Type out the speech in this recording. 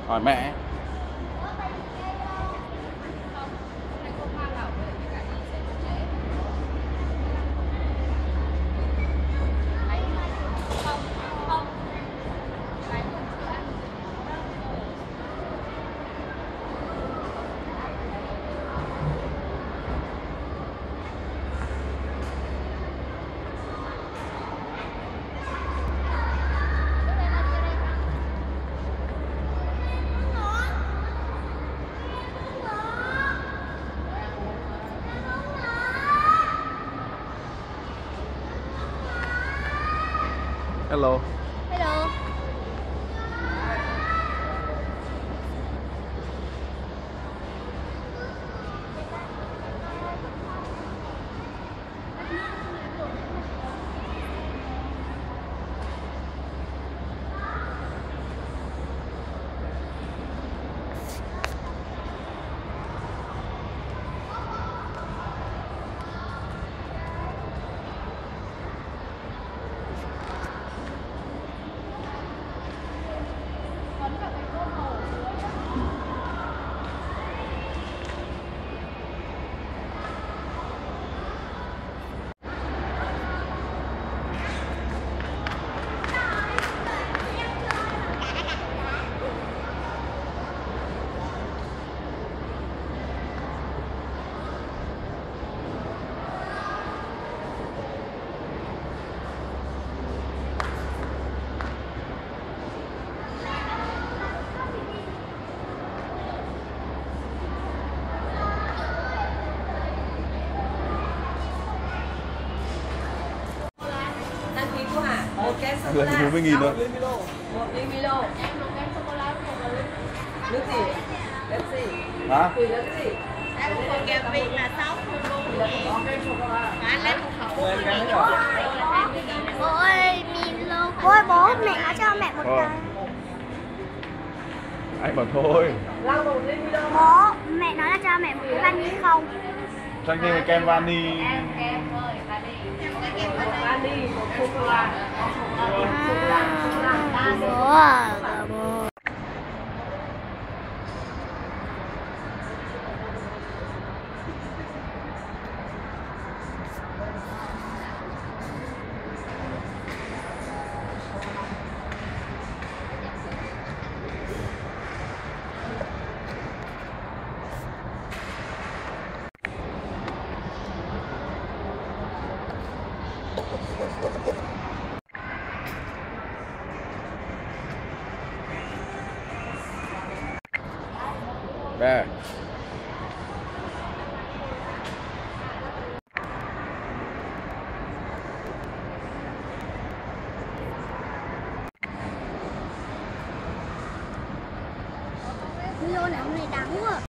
Hỏi mẹ. Hello. Hello. Đăng ký cô hả? Một kem sô cô Gần la. 40.000 thôi. Một ly Milo. Em một kem sô cô la, Nước gì? Nước gì? Hả? Tùy nước gì? em một kem viên là 60 luôn. Anh lấy một hộp. Bố ơi, Milo. Bố ơi, bố, mẹ nói cho mẹ một cái. Anh bảo thôi. Lau một ly Milo. Bố, mẹ nói là cho mẹ một cái vani không? Cho anh thêm cái kem vani. Vani, một sô cô la. Bố à, bố. Bè. Milo này hôm nay đắng quá.